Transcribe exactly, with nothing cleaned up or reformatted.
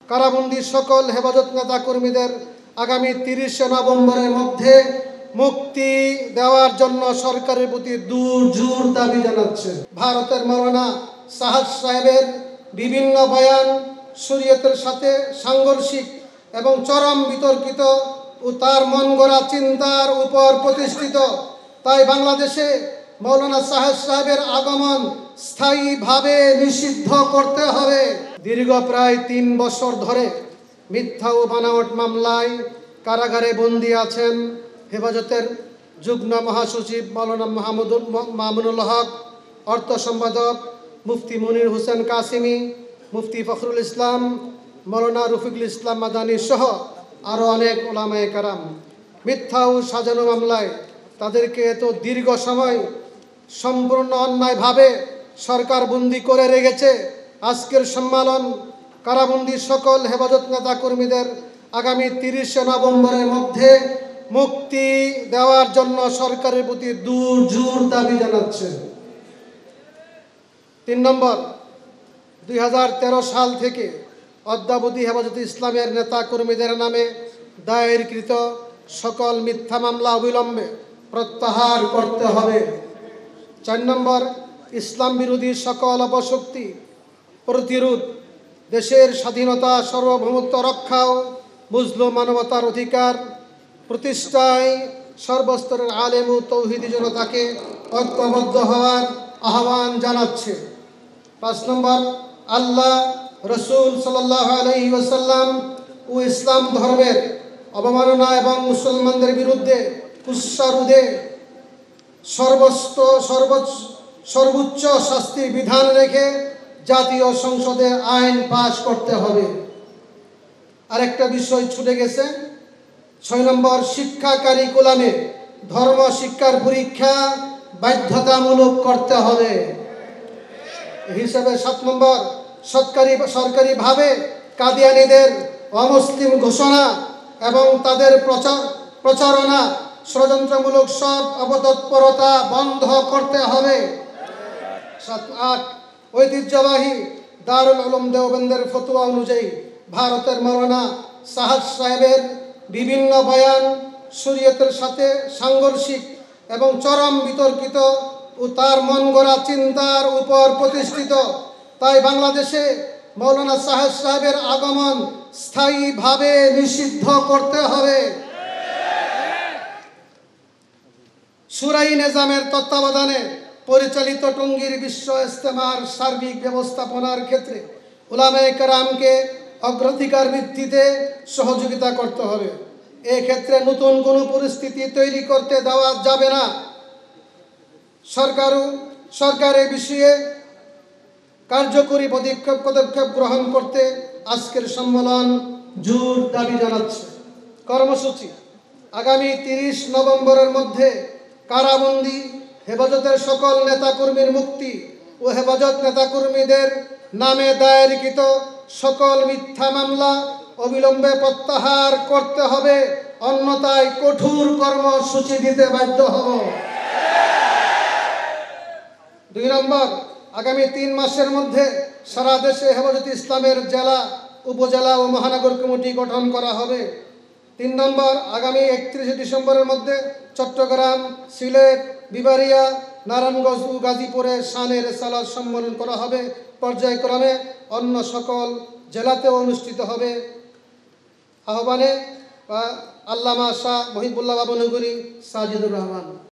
কারাবন্দী সকল হেফাজত নেতা কর্মীদের আগামী তিরিশে নভেম্বরের মধ্যে মুক্তি দেওয়ার জন্য সরকারের প্রতি দূর জোর দাবি জানাচ্ছে। ভারতের মৌলানা সাহাদ সাহেবের বিভিন্ন বয়ান শরীয়তের সাথে সাংঘর্ষিক এবং চরম বিতর্কিত ও তার মন গড়া চিন্তার উপর প্রতিষ্ঠিত। তাই বাংলাদেশে মৌলানা সাহাদ সাহেবের আগমন স্থায়ীভাবে নিষিদ্ধ করতে হবে। দীর্ঘ প্রায় তিন বছর ধরে মিথ্যা ও বানোয়াট মামলায় কারাগারে বন্দী আছেন হেফাজতের যুগ্ম মহাসচিব মৌলানা মাহমুদুল মামুনুল হক, অর্থ সম্পাদক মুফতি মনির হোসেন কাসিমি, মুফতি ফখরুল ইসলাম, মৌলানা রফিকুল ইসলাম মাদানী সহ আরও অনেক ওলামায়ে কেরাম। মিথ্যা ও সাজানো মামলায় তাদেরকে এত দীর্ঘ সময় সম্পূর্ণ অন্যায়ভাবে সরকার বন্দী করে রেখেছে। আজকের সম্মেলন কারাবন্দী সকল হেফাজত নেতা কর্মীদের আগামী তিরিশে নভেম্বরের মধ্যে মুক্তি দেওয়ার জন্য সরকারের প্রতি দূর জোর দাবি জানাচ্ছে। তিন নম্বর, দুই হাজার তেরো সাল থেকে অদ্যাবধি হেফাজতে ইসলামের নেতা কর্মীদের নামে দায়েরকৃত সকল মিথ্যা মামলা অবিলম্বে প্রত্যাহার করতে হবে। চার নম্বর, ইসলাম বিরোধী সকল অপশক্তি প্রতিরোধ, দেশের স্বাধীনতা সার্বভৌমত্ব রক্ষা ও মুসলিম মানবতার অধিকার প্রতিষ্ঠায় সর্বস্তরের আলেম ও তৌহিদি জনতাকে ঐক্যবদ্ধ হওয়ার আহ্বান জানাচ্ছে। পাঁচ নম্বর, আল্লাহ, রসুল সাল্লাল্লাহু আলাইহি ওয়াসাল্লাম ও ইসলাম ধর্মের অবমাননা এবং মুসলমানদের বিরুদ্ধে কুৎসারোধে সর্বস্ত সর্বোচ্চ সর্বোচ্চ শাস্তির বিধান রেখে জাতীয় সংসদে আইন পাশ করতে হবে। আরেকটা বিষয় ছুটে গেছে। ছয় নম্বর, শিক্ষা কারিকুলামে ধর্ম শিক্ষার পরীক্ষা বাধ্যতামূলক করতে হবে। হিসাবে সাত নম্বর, সরকারি সরকারিভাবে কাদিয়ানীদের অমুসলিম ঘোষণা এবং তাদের প্রচার প্রচারণা ষড়যন্ত্রমূলক সব অপতৎপরতা বন্ধ করতে হবে। সাত আট, ঐতিহ্যবাহী দারুল উলুম দেওবন্দের ফতোয়া অনুযায়ী ভারতের মৌলানা সাহাদ সাহেবের বিভিন্ন বয়ান শরীয়তের সাথে সাংঘর্ষিক এবং চরম বিতর্কিত ও তার মন গড়া চিন্তার উপর প্রতিষ্ঠিত। তাই বাংলাদেশে মৌলানা সাহাদ সাহেবের আগমন স্থায়ীভাবে নিষিদ্ধ করতে হবে। শুরাই নিজামের তত্ত্বাবধানে পরিচালিত টঙ্গীর বিশ্ব ইজতেমার সার্বিক ব্যবস্থাপনার ক্ষেত্রে উলামায়ে কেরামকে অগ্রাধিকার ভিত্তিতে সহযোগিতা করতে হবে। এক্ষেত্রে নতুন কোনো পরিস্থিতি তৈরি করতে দেওয়া যাবে না। সরকারও সরকার এ বিষয়ে কার্যকরী পদক্ষেপ পদক্ষেপ গ্রহণ করতে আজকের সম্মেলন জোর দাবি জানাচ্ছে। কর্মসূচি, আগামী তিরিশ নভেম্বরের মধ্যে কারাবন্দী হেফাজতের সকল নেতাকর্মীর মুক্তি ও হেফাজত নেতাকর্মীদের নামে দায়েরকৃত সকল মিথ্যা মামলা অবিলম্বে প্রত্যাহার করতে হবে, অন্যথায় কঠোর কর্মসূচি দিতে বাধ্য হব। দুই নম্বর, আগামী তিন মাসের মধ্যে সারা দেশে হেফাজতে ইসলামের জেলা, উপজেলা ও মহানগর কমিটি গঠন করা হবে। তিন নম্বর, আগামী একত্রিশে ডিসেম্বরের মধ্যে চট্টগ্রাম, সিলেট, বিবারিয়া, নারায়ণগঞ্জ ও গাজীপুরে শানে রেসালাত সম্মেলন করা হবে। পর্যায়ক্রমে অন্য সকল জেলাতেও অনুষ্ঠিত হবে। আহ্বানে আল্লামা শাহ মহিবুল্লাহ বাবনগরী, সাজিদুর রহমান।